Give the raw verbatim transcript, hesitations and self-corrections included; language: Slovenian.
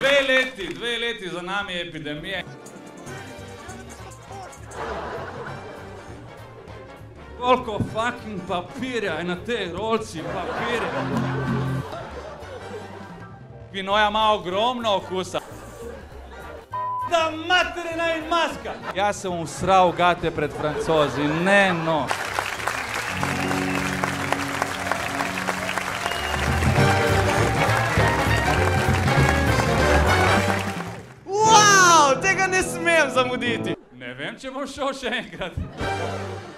Dve leti, dve leti za nami je epidemija. Koliko fucking papirja je na tej rolci papirja. Vinoja ima ogromno okusa. Da materina in maska! Jaz sem usral gate pred Francozi, ne no. Wow, tega ne smem zamuditi. Ne vem, če bom šel še enkrat.